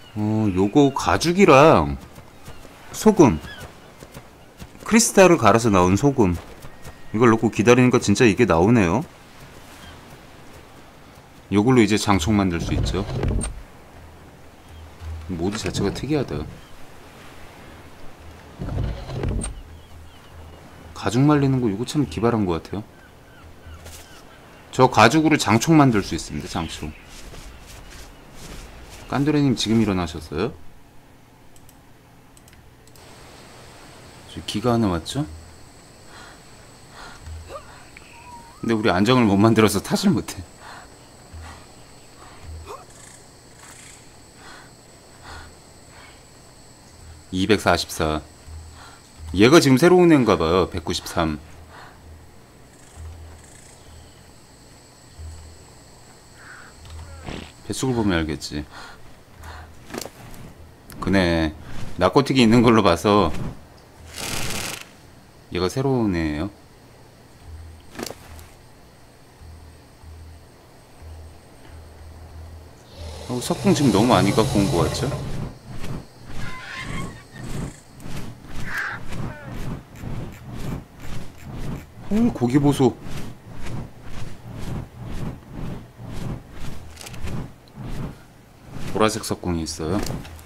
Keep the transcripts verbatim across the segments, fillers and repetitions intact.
어, 요거 가죽이랑 소금, 크리스탈을 갈아서 나온 소금, 이걸 넣고 기다리니까 진짜 이게 나오네요. 요걸로 이제 장총 만들 수 있죠. 모드 자체가 특이하다. 가죽 말리는 거 이거 참 기발한 것 같아요. 저 가죽으로 장총 만들 수 있습니다. 장총. 깐도레님 지금 일어나셨어요? 저 기가 하나 왔죠? 근데 우리 안정을 못 만들어서 탓을 못해. 이백사십사. 얘가 지금 새로운 애인가봐요. 백구십삼. 뱃속을 보면 알겠지. 그네 나코틱이 있는 걸로 봐서 얘가 새로운 애예요. 어, 석궁 지금 너무 많이 갖고 온 거 같죠? 어, 고기 보소. 보라색 석궁이 있어요.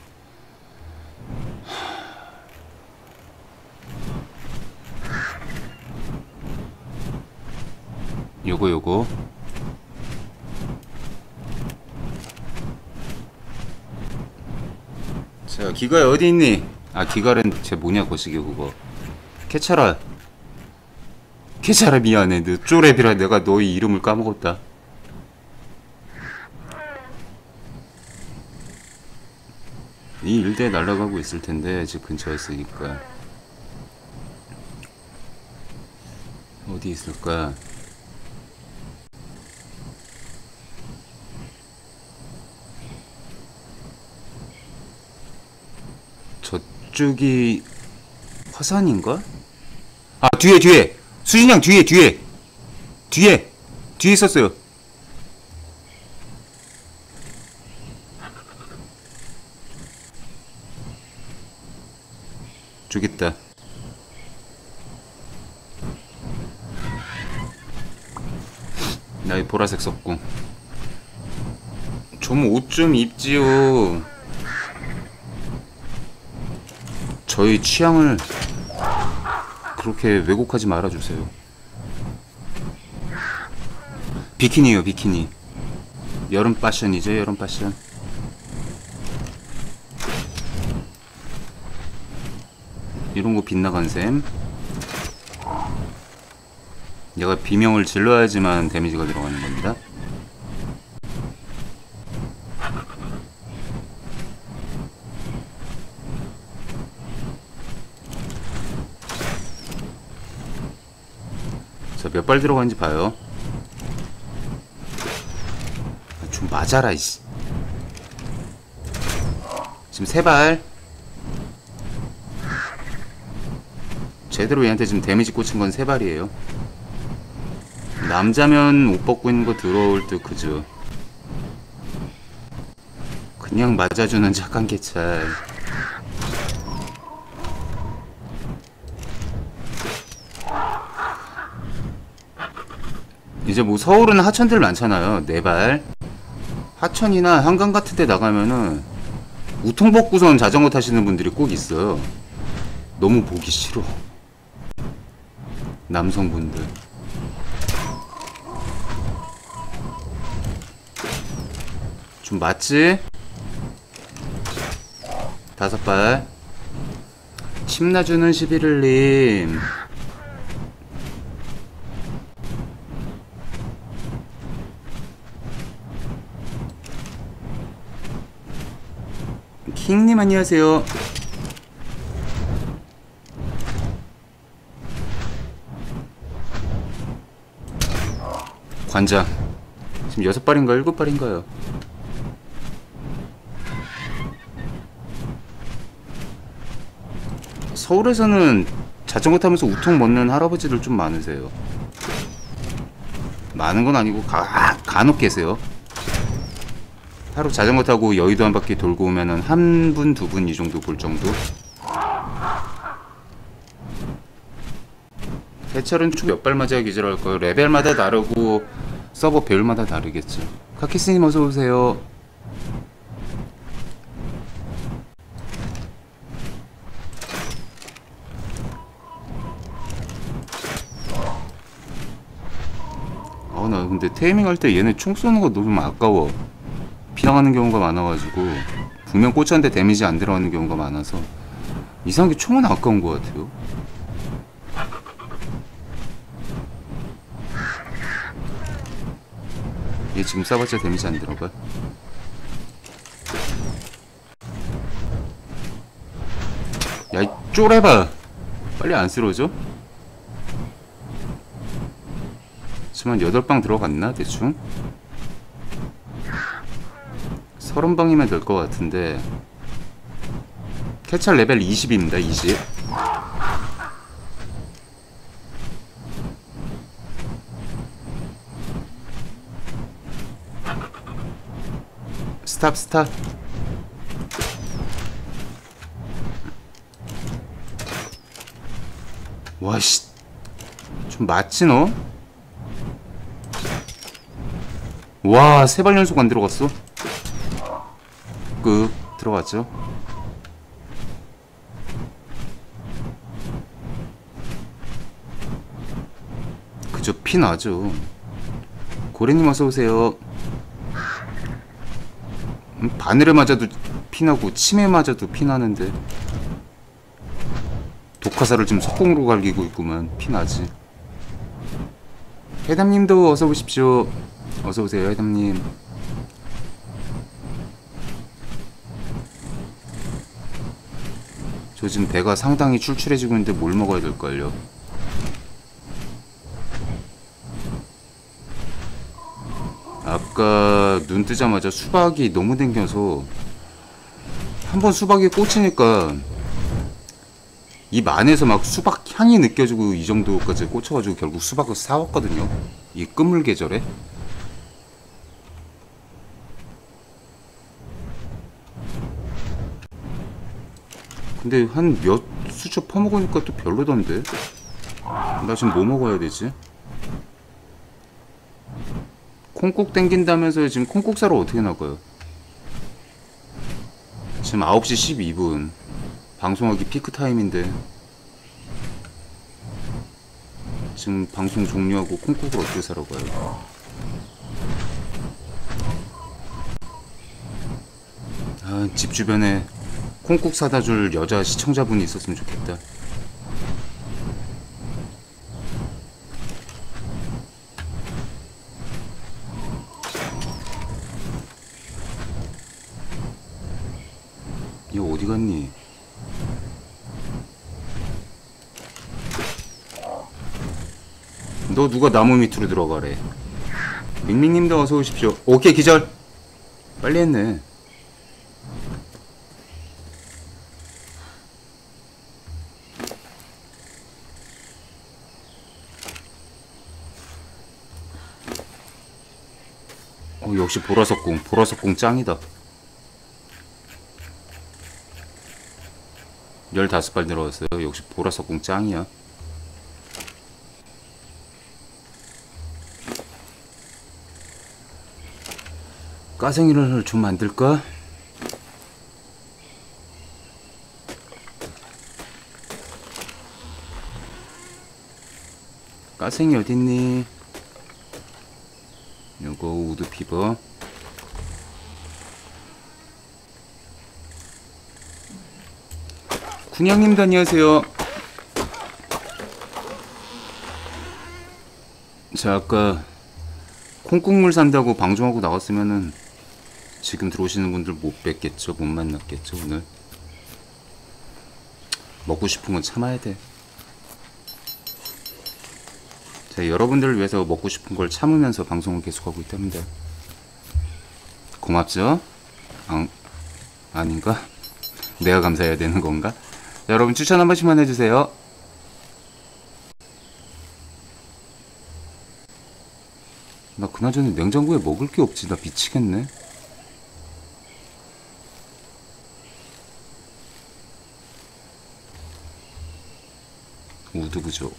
요거 요거 자, 기가야 어디 있니? 아, 기가는 쟤 뭐냐 거시기 그거. 캐차라. 캐차라 미안해. 너 쪼랩이라 내가 너의 이름을 까먹었다. 이 일대에 날아가고 있을 텐데 집 근처에 있으니까. 어디 있을까? 저쪽이 화산인가? 아, 뒤에 뒤에 수진양 뒤에 뒤에 뒤에 뒤에 있었어요. 저기 있다. 나의 보라색 석궁. 좀 옷 좀 입지요. 저희 취향을 그렇게 왜곡하지 말아주세요. 비키니에요, 비키니. 여름 패션이죠, 여름 패션. 이런 거 빗나간 셈. 얘가 비명을 질러야지만 데미지가 들어가는 겁니다. 자, 몇 발 들어가는지 봐요. 좀 맞아라, 이씨. 지금 세 발. 제대로 얘한테 지금 데미지 꽂힌 건 세 발이에요. 남자면 옷 벗고 있는 거 들어올 듯, 그죠? 그냥 맞아주는 착한 개찰. 이제 뭐 서울은 하천들 많잖아요. 네 발. 하천이나 한강 같은 데 나가면은 우통 벗고선 자전거 타시는 분들이 꼭 있어요. 너무 보기 싫어. 남성분들. 좀 맞지? 다섯 발. 침나주는 십일일님. 킹님 안녕하세요. 관장 지금 여섯 발인가 일곱 발인가요? 서울에서는 자전거 타면서 우통 먹는 할아버지들 좀 많으세요. 많은 건 아니고 가, 간혹 계세요. 하루 자전거 타고 여의도 한 바퀴 돌고 오면은 한 분, 두 분 이 정도 볼 정도. 해철은 총 몇 발 맞아야 기절할 거예요. 레벨마다 다르고 서버 배율마다 다르겠죠. 카키스님 어서 오세요. 아, 나 근데 테이밍 할 때 얘네 총 쏘는 거 너무 아까워. 비나가는 경우가 많아가지고 분명 꽂혔는데 데미지 안 들어가는 경우가 많아서 이상하게 총은 아까운 것 같아요. 얘 지금 쏴봤자 데미지 안 들어가. 야, 이 쪼레봐. 빨리 안 쓰러져? 지금 한 여덟 방 들어갔나 대충? 서른 방이면 될 것 같은데. 캐찰 레벨 이십입니다. 이십. 스탑 스탑. 와씨, 좀 맞지 너? 와, 세 발 연속 안 들어갔어. 끄 들어갔죠. 그저 피 나죠. 고래님 어서 오세요. 음, 바늘에 맞아도 피나고 침에 맞아도 피나는데 독화살을 지금 석공으로 갈기고 있구만. 피나지. 해담님도 어서 오십시오. 어서 오세요 해담님. 저 지금 배가 상당히 출출해지고 있는데 뭘 먹어야 될걸요. 아까 눈 뜨자마자 수박이 너무 땡겨서 한번 수박에 꽂히니까 입 안에서 막 수박 향이 느껴지고 이 정도까지 꽂혀가지고 결국 수박을 사왔거든요. 이 끝물 계절에. 근데 한 몇 수저 퍼먹으니까 또 별로던데. 나 지금 뭐 먹어야 되지? 콩국 땡긴다면서요. 지금 콩국 사러 어떻게 나가요? 지금 아홉 시 십이 분 방송하기 피크 타임인데 지금 방송 종료하고 콩국을 어떻게 사러 가요? 아, 집 주변에 콩국 사다 줄 여자 시청자분이 있었으면 좋겠다. 이거 어디 갔니? 너 누가 나무 밑으로 들어가래. 밍밍님도 어서 오십시오. 오케이 기절. 빨리 했네. 어, 역시 보라석궁. 보라석궁 짱이다. 열다섯 발 들어갔어요. 역시 보라석궁 짱이야. 까생이를 좀 만들까? 까생이 어딨니? 요거 우드 피버. 군영님도 안녕하세요. 자, 아까 콩국물 산다고 방송하고 나왔으면은 지금 들어오시는 분들 못 뵙겠죠? 못 만났겠죠? 오늘 먹고 싶은 건 참아야 돼. 자, 여러분들을 위해서 먹고 싶은 걸 참으면서 방송을 계속하고 있답니다. 고맙죠? 아, 아닌가? 내가 감사해야 되는 건가? 자, 여러분 추천 한 번씩만 해주세요. 나 그나저나 냉장고에 먹을 게 없지. 나 미치겠네. 우드 부족.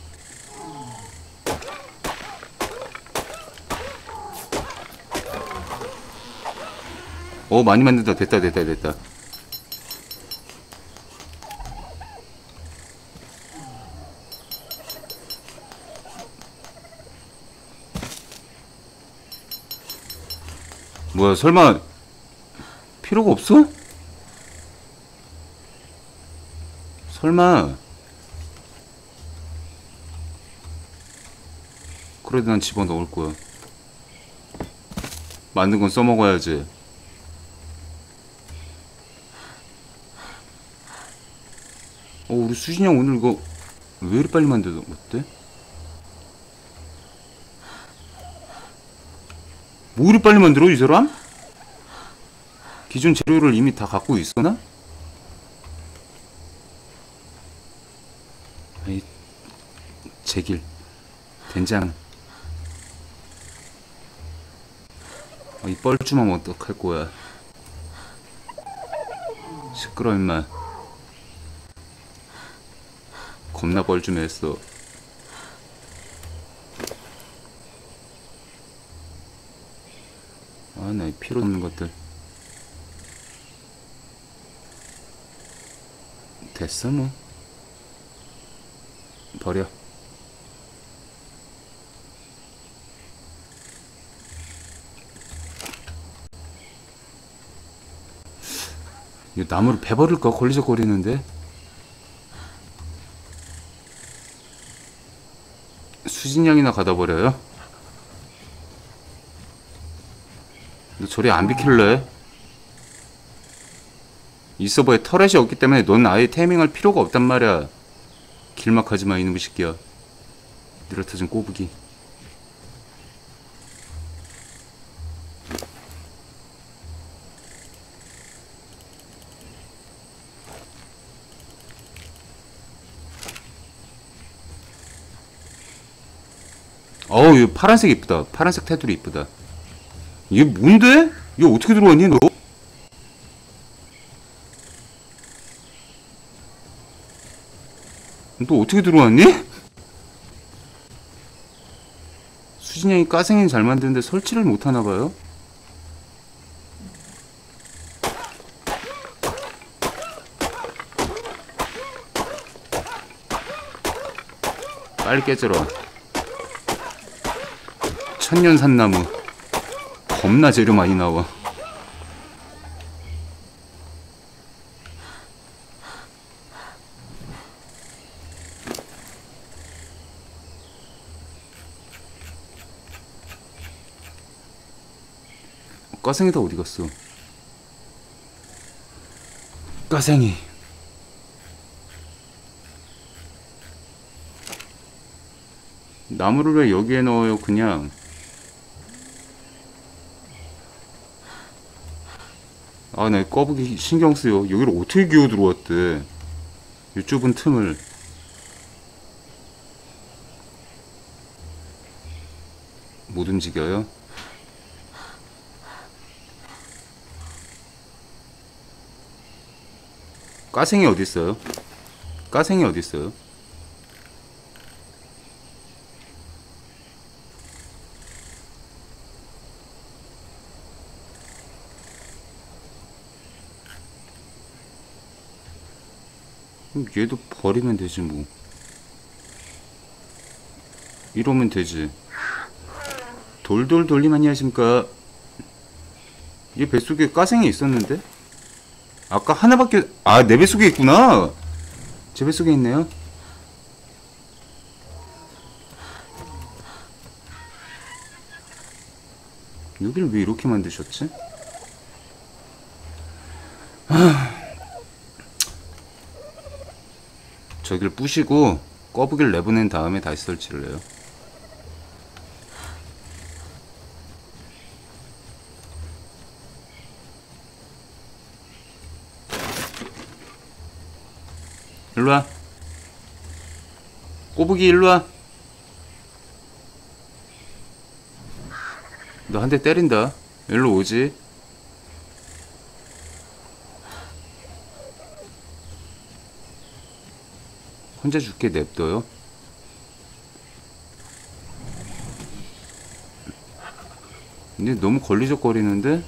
어, 많이 만든다. 됐다, 됐다, 됐다. 뭐야, 설마 필요가 없어? 설마. 그래도 난 집어넣을 거야. 만든 건 써먹어야지. 어, 우리 수진이 형 오늘 이거 왜 이리 빨리 만들어? 어때? 뭐 이리 빨리 만들어, 이 사람? 기존 재료를 이미 다 갖고 있었나? 아이, 제길. 된장. 어, 이 뻘쭘하면 어떡할 거야. 시끄러, 임마. 겁나 뻘쭘했어. 아, 나 이 필요 없는 것들. 됐어, 뭐. 버려. 이 나무를 베버릴까? 걸리적거리는데. 수진양이나 가다 버려요? 너 저리 안 비킬래? 이 서버에 터렛이 없기 때문에 넌 아예 테이밍할 필요가 없단 말이야. 길막하지마, 이놈의 새끼야. 느려터진 꼬부기. 어우, 이 파란색 이쁘다. 파란색 테두리 이쁘다. 이게 뭔데? 이거 어떻게 들어왔니, 너? 너 어떻게 들어왔니? 수진양이 까생이는 잘 만드는데 설치를 못하나봐요? 빨리 깨져라. 천년산나무. 겁나 재료 많이 나와. 까생이 다 어디 갔어? 까생이. 나무를 왜 여기에 넣어요, 그냥? 아, 나 꺼보기 신경 쓰여. 여기를 어떻게 기어 들어왔대? 이 좁은 틈을. 못 움직여요? 까생이 어디 있어요? 까생이 어디 있어요? 그럼 얘도 버리면 되지 뭐. 이러면 되지. 돌돌 돌림 안녕하십니까. 얘 뱃속에 까생이 있었는데? 아까 하나밖에. 아, 내 뱃속에 있구나. 제 뱃속에 있네요. 여기를 왜 이렇게 만드셨지? 하... 저길 부시고 꺼부기를 내보낸 다음에 다시 설치를 해요. 일로와. 꼬부기 일로와. 너 한 대 때린다. 일로 오지. 혼자 죽게 냅둬요. 근데 너무 걸리적거리는데?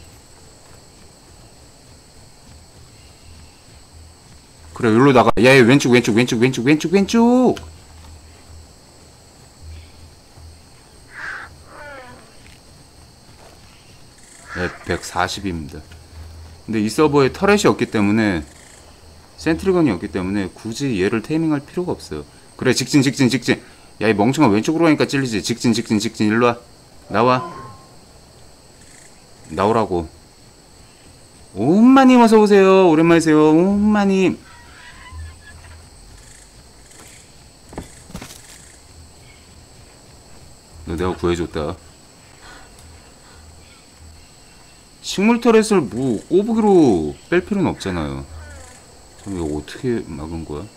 그래, 여기로 나가. 야, 야, 왼쪽, 왼쪽, 왼쪽, 왼쪽, 왼쪽, 왼쪽! 네, 백사십입니다. 근데 이 서버에 터렛이 없기 때문에, 센트리건이 없기 때문에 굳이 얘를 테이밍할 필요가 없어요. 그래, 직진, 직진, 직진. 야, 이 멍청아 왼쪽으로 가니까 찔리지. 직진, 직진, 직진. 일로와. 나와. 나오라고. 옴마님 어서오세요. 오랜만이세요. 옴마님. 너 내가 구해줬다. 식물 터렛을 뭐 꼬부기로 뺄 필요는 없잖아요. 그럼 이거 어떻게 막은 거야?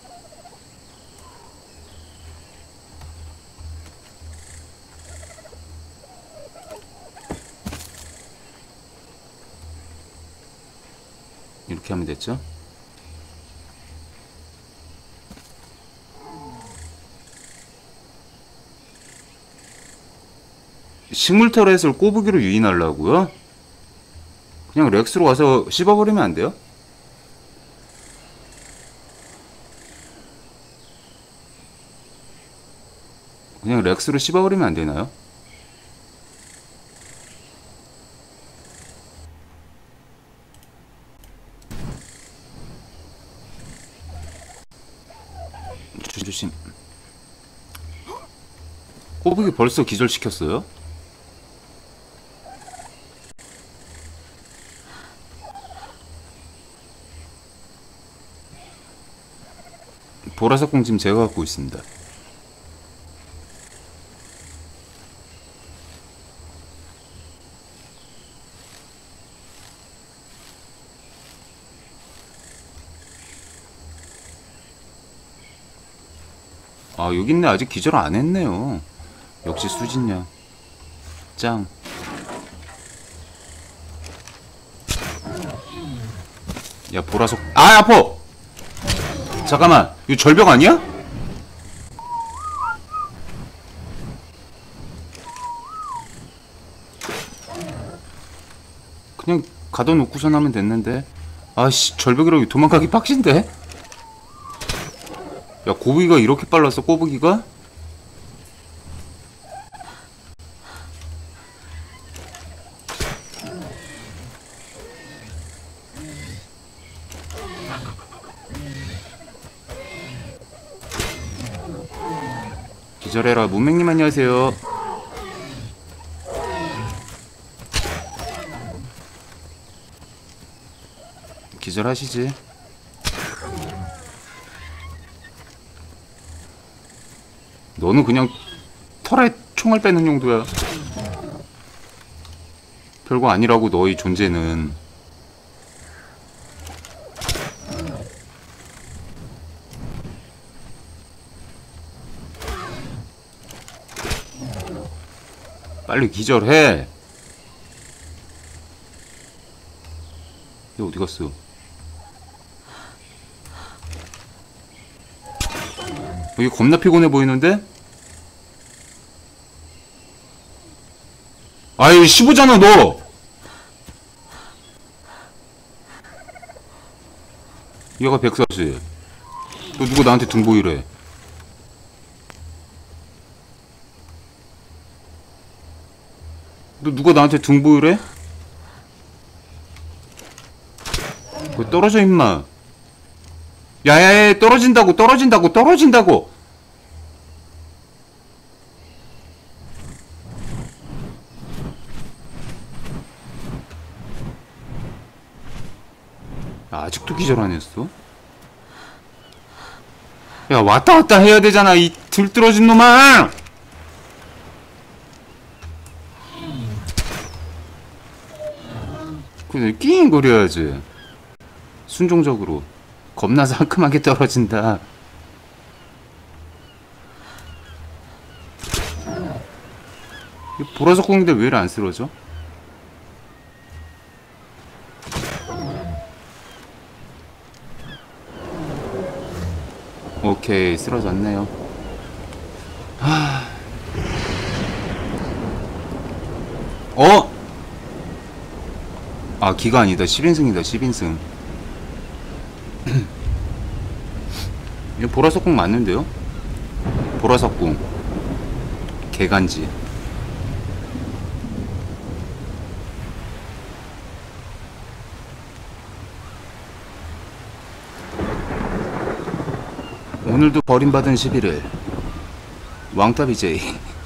이렇게 하면 됐죠? 식물 터렛을 꼬부기로 유인하려고요? 그냥 렉스로 와서 씹어버리면 안 돼요? 그냥 렉스로 씹어버리면 안 되나요? 조심. 꼬부기 벌써 기절시켰어요? 보라색 공짐 제가 갖고 있습니다. 아, 여기 있네. 아직 기절 안 했네요. 역시 수진양 짱. 야, 보라색. 아, 아파. 잠깐만, 이거 절벽 아니야? 그냥 가둬놓고선 하면 됐는데. 아씨, 절벽이라고 도망가기 빡신데? 야, 꼬부기가 이렇게 빨랐어, 꼬부기가? 기절해라. 문맹님 안녕하세요. 기절하시지. 너는 그냥 털에 총알 빼는 용도야. 별거 아니라고 너의 존재는. 빨리 기절해. 얘 어디 갔어? 여기 겁나 피곤해 보이는데? 아이, 십오잖아 너. 얘가 백사십. 너 누가 나한테 등보이래. 너 누가 나한테 등보이래? 왜 떨어져 임마. 야야야, 떨어진다고 떨어진다고 떨어진다고. 아, 아직도 기절 안 했어? 야, 왔다 갔다 해야 되잖아, 이 들떨어진 놈아! 그래, 끼잉거려야지. 순종적으로. 겁나서 상큼하게 떨어진다. 보라색 공인데 왜 이래 안 쓰러져? 오케이, 쓰러졌네요. 하... 어? 아 기가 아니다. 십 인승이다. 십 인승. 이거 보라석궁 맞는데요? 보라석궁 개간지. 오늘도 버림받은 십일 일 왕따 비제이.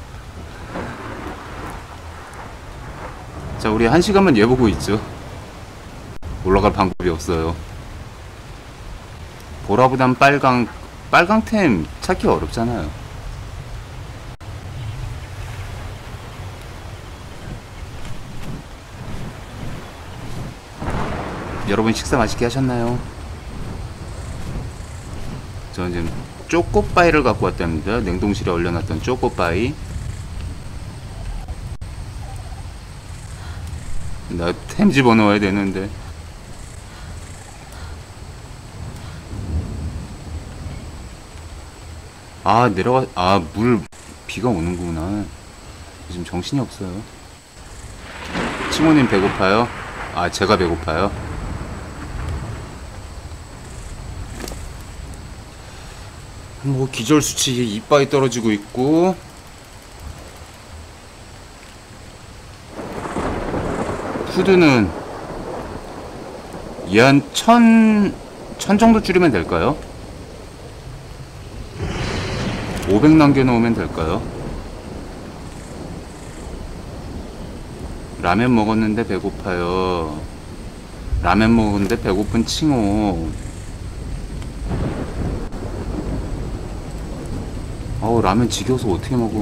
자 우리 한 시간만 예보고 있죠. 올라갈 방법이 없어요. 보라보단 빨강 빨강템 찾기 어렵잖아요. 여러분 식사 맛있게 하셨나요? 저는 지금 쪼꼬바이를 갖고 왔답니다. 냉동실에 얼려놨던 쪼꼬바이. 나 템 집어넣어야 되는데. 아 내려가. 아 물 비가 오는구나. 지금 정신이 없어요. 칭호님 배고파요? 아 제가 배고파요? 뭐 기절수치 이빠이 떨어지고 있고. 푸드는 얘 한 천, 천 정도 줄이면 될까요? 오백 남겨놓으면 될까요? 라면 먹었는데 배고파요. 라면 먹었는데 배고픈 칭호. 어우 라면 지겨워서 어떻게 먹어.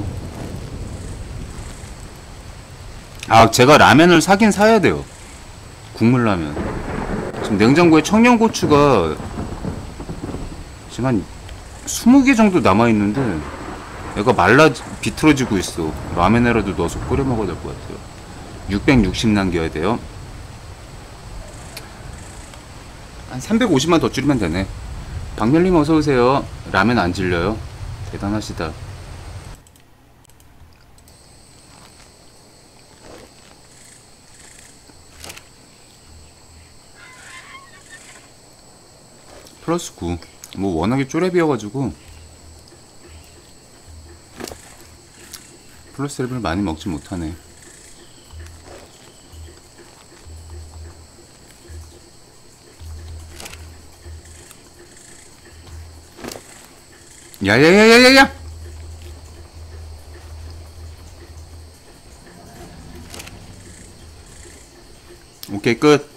아 제가 라면을 사긴 사야 돼요. 국물라면. 지금 냉장고에 청양고추가 지금 한 스무 개 정도 남아있는데 얘가 말라 비틀어지고 있어. 라면에라도 넣어서 끓여 먹어야 될 것 같아요. 육백육십 남겨야 돼요. 한 삼백오십만 더 줄이면 되네. 박멸님 어서오세요. 라면 안 질려요? 대단하시다. 플러스 구. 뭐 워낙에 쪼렙이어가지고 플러스 랩을 많이 먹지 못하네. 야야야야야야! 오케이 끝.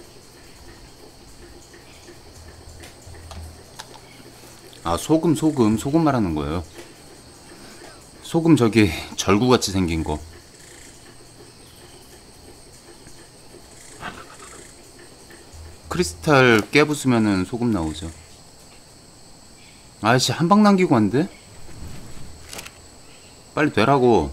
아 소금 소금 소금 말하는 거예요. 소금 저기 절구같이 생긴 거. 크리스탈 깨부수면은 소금 나오죠. 아이씨 한방 남기고 왔는데? 빨리 되라고.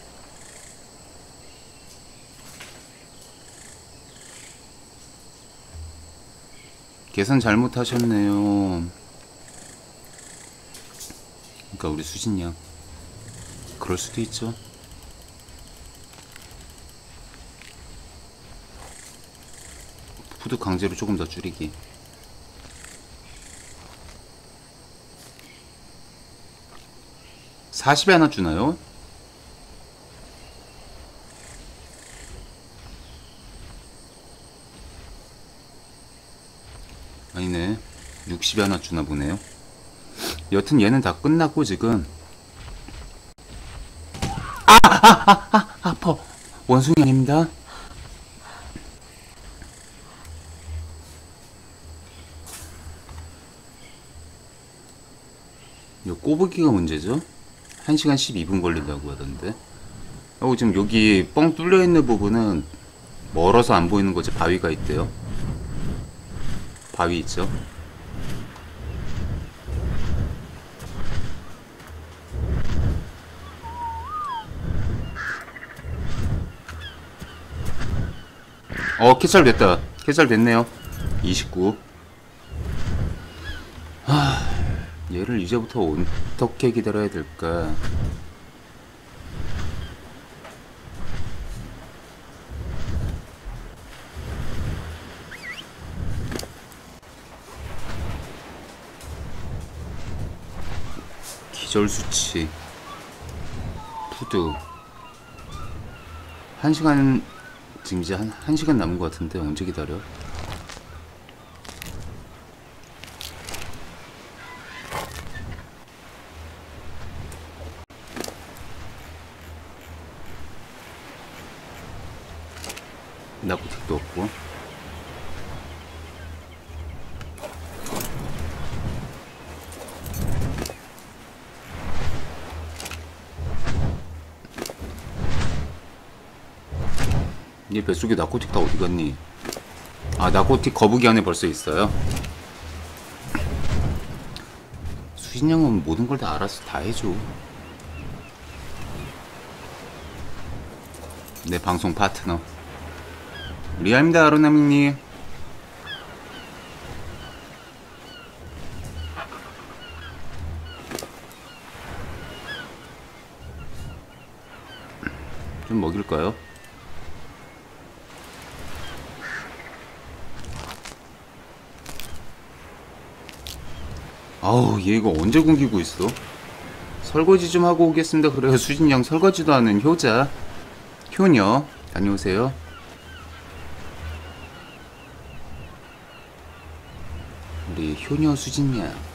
계산 잘못하셨네요. 그러니까 우리 수진양 그럴 수도 있죠. 푸드 강제로 조금 더 줄이기. 사십에 하나 주나요? 아니네. 육십에 하나 주나 보네요. 여튼 얘는 다 끝났고 지금. 아! 아! 아! 아! 아파. 원숭이 아닙니다. 요 꼬부기가 문제죠? 한 시간 십이 분 걸린다고 하던데. 어, 지금 여기 뻥 뚫려 있는 부분은 멀어서 안 보이는 거지. 바위가 있대요. 바위 있죠? 어 캐찰 됐다. 캐찰 됐네요. 이십구. 하... 얘를 이제부터 어떻게 기다려야 될까. 기절 수치 푸드 한 시간 지금 이제 한, 한 시간 남은 것 같은데 언제 기다려? 나코틱도 없고 얘 뱃속에 나코틱 다 어디 갔니? 아 나코틱 거북이 안에 벌써 있어요? 수진 형은 모든 걸 다 알아서 다 해줘. 내 방송 파트너 리아입니다. 아로나미님 좀 먹일까요? 아우 얘 이거 언제 굶기고 있어? 설거지 좀 하고 오겠습니다. 그래요. 수진양 설거지도 하는 효자 효녀 다녀오세요. 우리 효녀 수진양